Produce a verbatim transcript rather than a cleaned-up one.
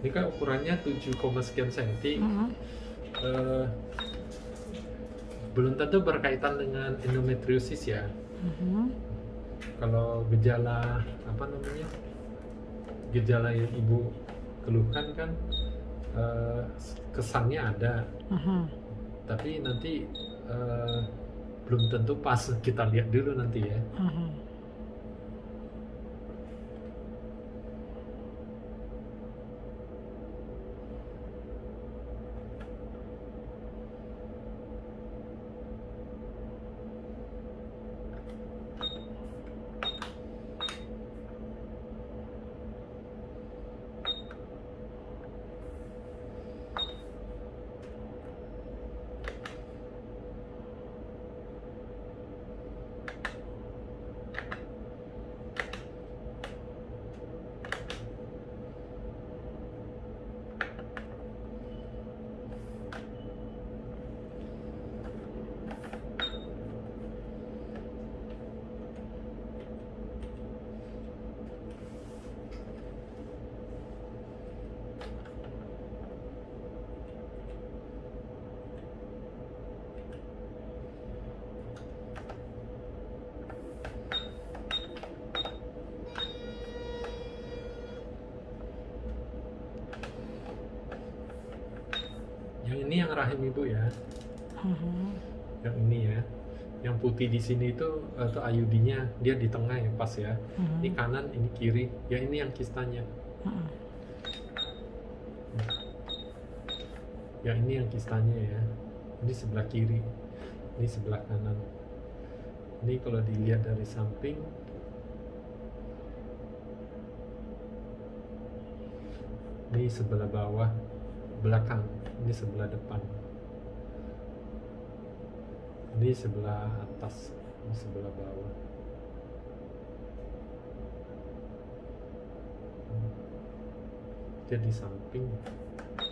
Ini kan ukurannya tujuh koma sekian senti. Mhm. Eh, belum tentu berkaitan dengan endometriosis ya. Mhm. Kalau gejala apa namanya, gejala yang ibu keluhkan kan eh, kesannya ada, Mhm. tapi nanti eh, belum tentu pas. Kita lihat dulu nanti ya. Mhm. Yang ini yang rahim ibu ya. Mhm. Yang ini ya. Yang putih di sini itu atau I U D-nya dia di tengah ya, pas ya. Mhm. Ini kanan, ini kiri. Ya ini yang kistanya. Mhm. Ya ini yang kistanya ya. Ini sebelah kiri. Ini sebelah kanan. Ini kalau dilihat dari samping, ini sebelah bawah, belakang. Ini sebelah depan. Ini sebelah atas, ini sebelah bawah. Dia di samping.